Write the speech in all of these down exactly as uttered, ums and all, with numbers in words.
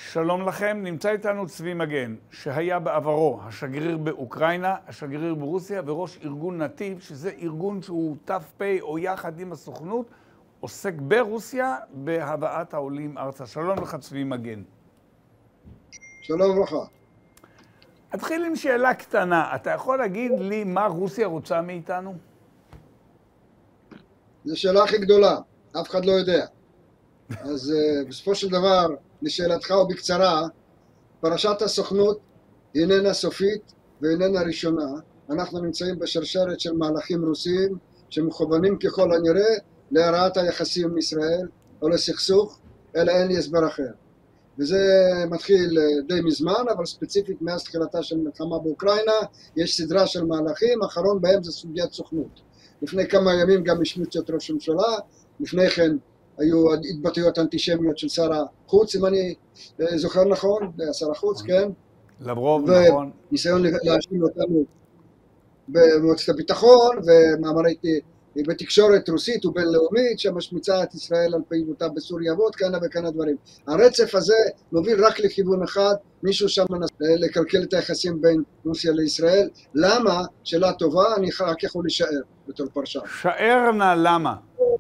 שלום לכם, נמצא איתנו צבי מגן, שהיה בעברו השגריר באוקראינה, השגריר ברוסיה וראש ארגון נתיב, שזה ארגון שהוא ת"פ או יחד עם הסוכנות, עוסק ברוסיה בהבאת העולים ארצה. שלום לך צבי מגן. שלום וברכה. אתחיל עם שאלה קטנה, אתה יכול להגיד לי מה רוסיה רוצה מאיתנו? זו שאלה הכי גדולה, אף אחד לא יודע. אז uh, בסופו של דבר, לשאלתך ובקצרה, פרשת הסוכנות היא איננה סופית ואיננה ראשונה. אנחנו נמצאים בשרשרת של מהלכים רוסיים שמכוונים ככל הנראה להרעת היחסים עם ישראל או לסכסוך, אלא אין לי הסבר אחר. וזה מתחיל די מזמן, אבל ספציפית מאז תחילתה של מלחמה באוקראינה, יש סדרה של מהלכים, האחרון בהם זה סוגיית סוכנות. לפני כמה ימים גם השמיצו את ראש הממשלה, לפני כן היו התבטאויות אנטישמיות של שר החוץ, אם אני זוכר נכון, שר החוץ, כן? לברוב, נכון. וניסיון להאשים אותנו במועצת הביטחון, ומאמרי בתקשורת רוסית ובינלאומית שמשמיצה את ישראל על פעילותה בסוריה ועוד כהנה וכהנה דברים. הרצף הזה מוביל רק לכיוון אחד, מישהו שם מנסה לקלקל את היחסים בין רוסיה לישראל. למה? שאלה טובה, אני רק יכול להישאר בתור פרשן. שער נא למה?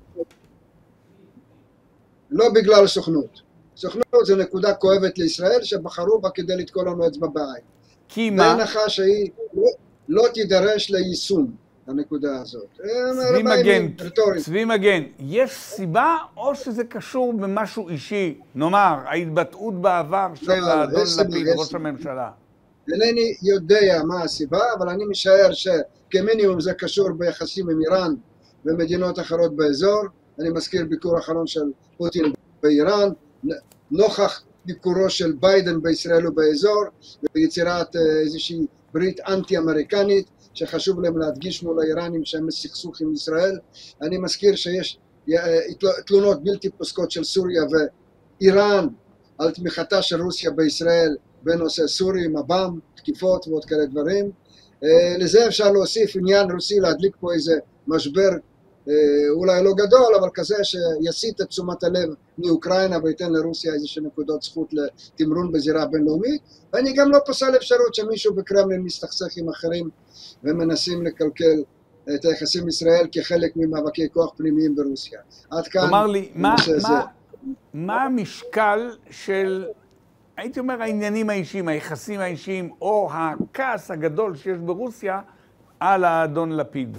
לא בגלל סוכנות. סוכנות זה נקודה כואבת לישראל שבחרו בה כדי לתקול לנו אצבע בעין. כי מה? בהנחה שהיא לא, לא תידרש ליישום. הנקודה הזאת. צבי מגן, צבי מגן, יש סיבה או שזה קשור במשהו אישי? נאמר, ההתבטאות בעבר של האדון לפיד, ראש הממשלה. אינני יודע מה הסיבה, אבל אני משער שכמינימום זה קשור ביחסים עם איראן ומדינות אחרות באזור. אני מזכיר ביקור האחרון של פוטין באיראן, נוכח ביקורו של ביידן בישראל ובאזור, ויצירת איזושהי ברית אנטי-אמריקנית, שחשוב להם להדגיש מול האיראנים שהם בסכסוך עם ישראל. אני מזכיר שיש תלונות בלתי פוסקות של סוריה ואיראן על תמיכתה של רוסיה בישראל בנושא סורי, מב"ם, תקיפות ועוד כאלה דברים. לזה אפשר להוסיף עניין רוסי להדליק פה איזה משבר אולי לא גדול, אבל כזה שיסיט את תשומת הלב מאוקראינה וייתן לרוסיה איזושהי נקודות זכות לתמרון בזירה הבינלאומית. ואני גם לא פוסל אפשרות שמישהו בקרמלין מסתכסך עם אחרים ומנסים לקלקל את היחסים עם ישראל כחלק ממאבקי כוח פנימיים ברוסיה. עד כאן... תאמר לי, מה, מה, מה המשקל של, הייתי אומר, העניינים האישיים, היחסים האישיים, או הכעס הגדול שיש ברוסיה על האדון לפיד?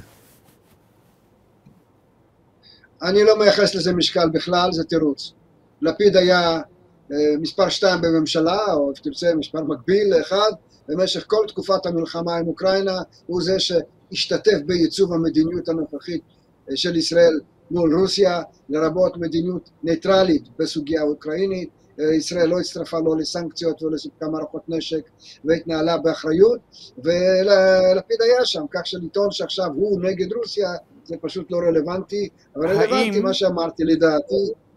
אני לא מייחס לזה משקל בכלל, זה תירוץ. לפיד היה מספר שתיים בממשלה, או תרצה מספר מקביל לאחד, במשך כל תקופת המלחמה עם אוקראינה, הוא זה שהשתתף בעיצוב המדיניות הנוכחית של ישראל מול רוסיה, לרבות מדיניות ניטרלית בסוגיה האוקראינית. ישראל לא הצטרפה לו לסנקציות ולספקה מערכות נשק והתנהלה באחריות, ולפיד היה שם, כך שלטעון שעכשיו הוא נגד רוסיה, זה פשוט לא רלוונטי, אבל רלוונטי מה שאמרתי לדעתי.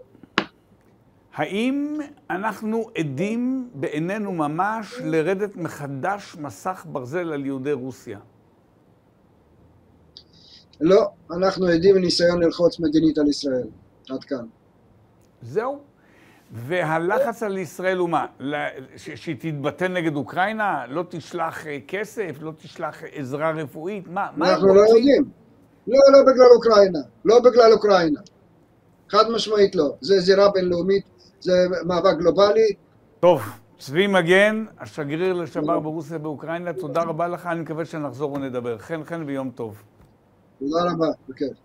האם אנחנו עדים בעינינו ממש לרדת מחדש מסך ברזל על יהודי רוסיה? לא, אנחנו עדים לניסיון ללחוץ מדינית על ישראל, עד כאן. זהו. והלחץ על ישראל הוא מה? שהיא תתבטא נגד אוקראינה? לא תשלח כסף? לא תשלח עזרה רפואית? מה? אנחנו לא יודעים. לא, לא בגלל אוקראינה. לא בגלל אוקראינה. חד משמעית לא. זה זירה בינלאומית, זה מאבק גלובלי. טוב, צבי מגן, השגריר לשעבר ברוסיה באוקראינה, תודה רבה לך. אני מקווה שנחזור ונדבר. חן חן ויום טוב. תודה רבה. בכיף.